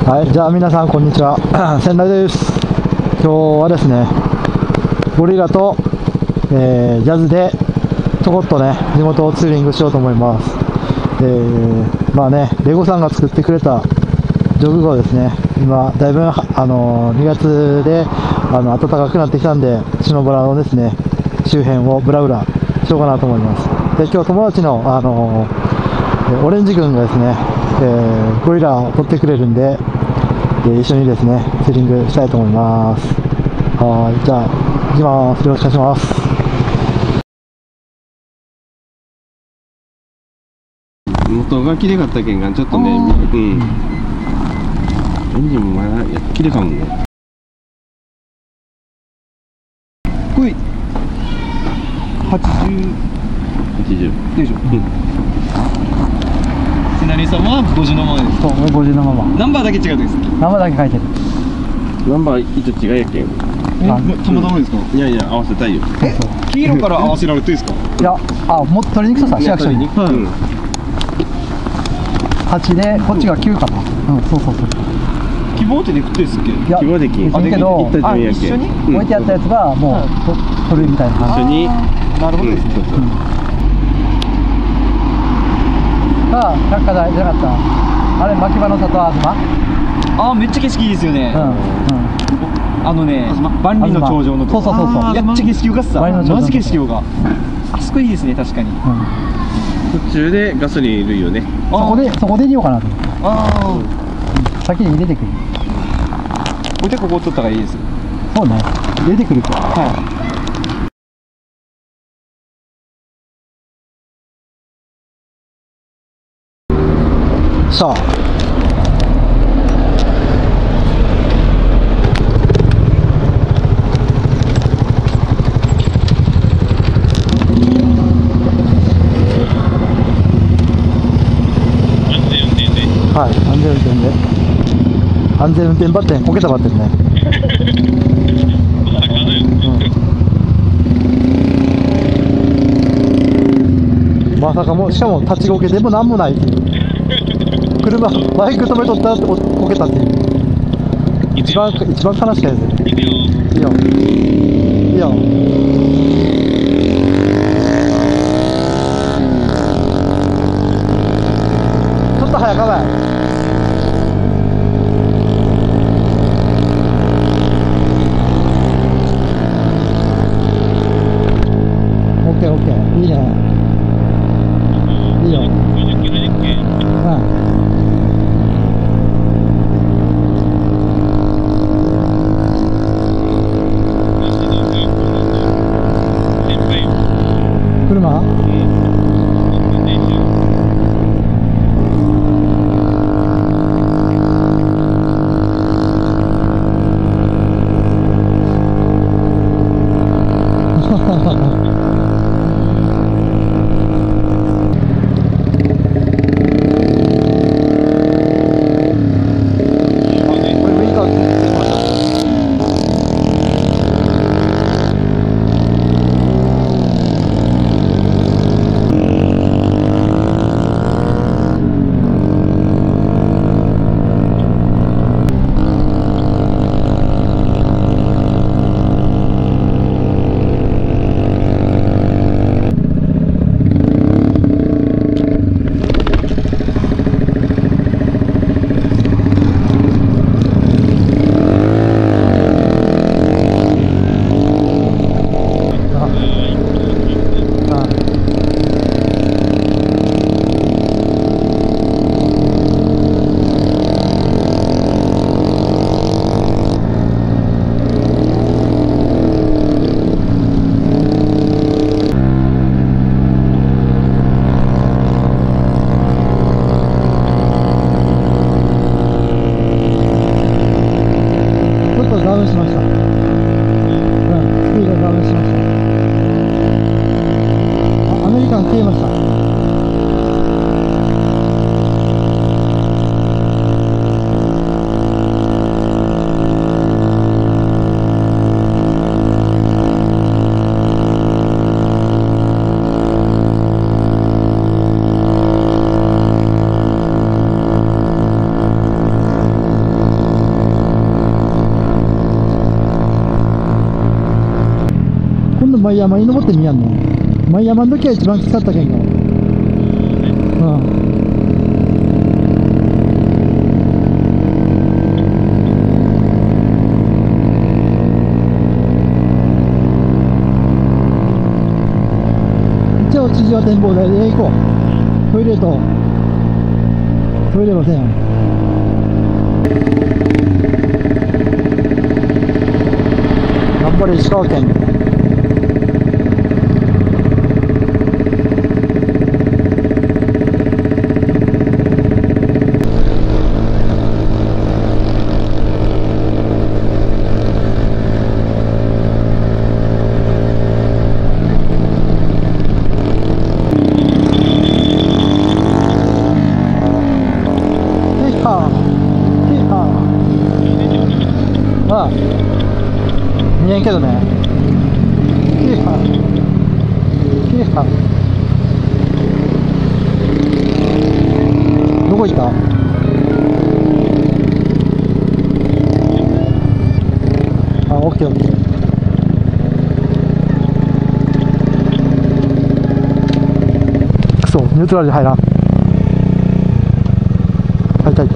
はい、じゃあ皆さんこんにちは。仙台です。今日はですね、ゴリラと、ジャズでちょこっとね、地元をツーリングしようと思います。まあね、レゴさんが作ってくれたジョグ号ですね。今、だいぶ、2月で暖かくなってきたんで、篠原のですね、周辺をブラブラしようかなと思います。で、今日友達の、オレンジ君がですね、ゴリラを取ってくれるんで、一緒にですね、ツーリングしたいと思います。はい、じゃあ、行きます。よろしくお願いします。 元が綺麗かったけんが、ちょっとね、エンジンもまだ綺麗かもね。 こい80でしょ。せなりさんは50のままです。 そう、50のまま。 ナンバーだけ違うです。 ナンバーだけ書いてる。 ナンバー一応違いやけん。 たまたまですか。 いやいや、合わせたいよ。 黄色から合わせられてですか。 いや、もっと取りにくさ、市役所に。8で、こっちが9かな。そうそうそう。 希望ってできてですっけ。 いや、 希望できん。 けど、 一緒に置いてあったやつが、もう、取るみたいな感じ。 一緒に。 なるほどですね。 が、百貨台じゃなかった。あれ、牧場の里東。 めっちゃ景色いいですよね。万里の長城のとこ。 そう。 やっちゃ景色よかった。マジ景色よか。あそこいいですね、確かに。 途中でガソリンいるよね。 そこで入れようかなと思って。先に入れてくる。 これここ取ったらいいですよ。 そうね。入れてくるか。 はい。 さあ。はい、安全運転で。安全運転バッテン、こけたバッテンね。まさかもう、しかも立ちこけでもなんもないっていう。車、バイク止めとったらこけたっていう。一番悲しかったですよ。いいよ。ちょっと早かない。オッケー。いいね。いいよ。車？ 前山に登ってみやんね。前山の時は一番きつかったけんか。うん。一応地上展望台で行こう。トイレの線。頑張れ石川県。ああ、見えんけどね。どこ行った？あ、オッケーオッケー。くそ、ニュートラルに入らん。入った入った。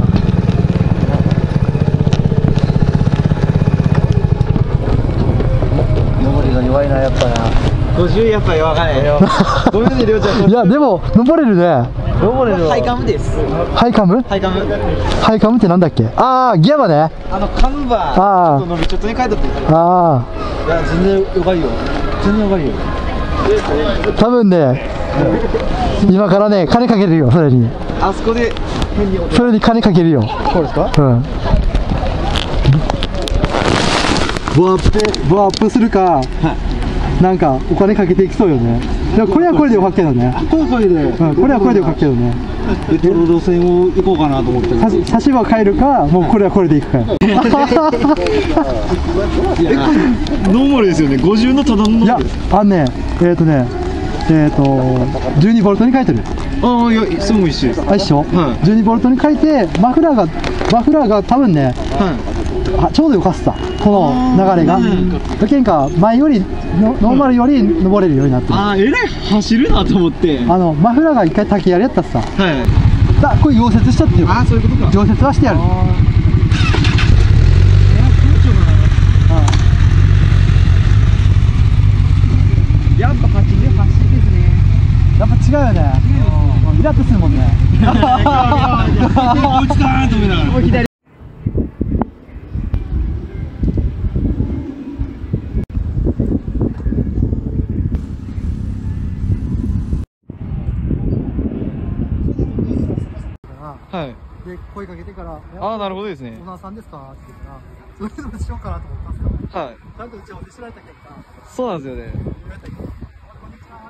弱いな、やっぱな。50やっぱ弱かねえよ。ごめんね、りょうちゃん。 いや、でも、登れるね。 登れるわ。ハイカムです。 ハイカム？ ハイカム。 ハイカムってなんだっけ？ああ、ギアバね。 カムバー。ちょっと伸び、ちょっとに書いとって。 ああ。 いや、全然よかいよ。全然よかいよ。 多分ね、今からね、金かけるよ、それに。 あそこで。 それに金かけるよ。 こうですか？ うん。ボアップするか、なんかお金かけていきそうよね。でもこれはこれでよかっけどね。 これはこれで。 これはこれでよかっけどね。 トロロ線を行こうかなと思って。 差し歯変えるか、もうこれはこれでいくか。 ノーマルですよね。50のただのノーマルです。 いや、12ボルトに書いてる。 ああ、いや、すごい一緒です。 あ、一緒。12ボルトに書いて、マフラーが多分ね。ちょうどよかった、この流れが。だけんか前よりノーマルより登れるようになってる。 ああ、えらい走るなと思って。 マフラーが一回竹やりやったっさ。 はい。 これ溶接したってよ。 ああ、そういうことか。 溶接はしてやる。 やっぱ走りですね。 やっぱ違うよね。イラッとするもんね。 落ちたーと思いながら。左。はい。 で、声かけてから、 ああ、なるほどですね。 オーナーさんですかって言ったら、それでもしようかなと思ったんですけど、 はい。 ちゃんと打ち合わせしられた結果、 そうなんですよね。 言われたけど、こんにちは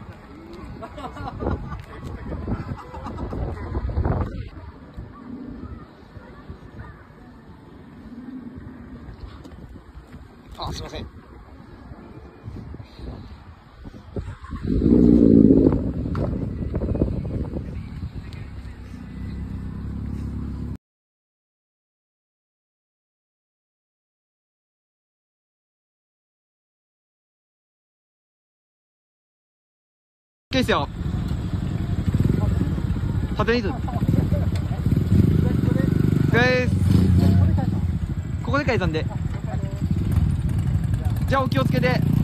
あ、すいません。OK ですよ。縦にと。ここで書いたんで。じゃあお気をつけて。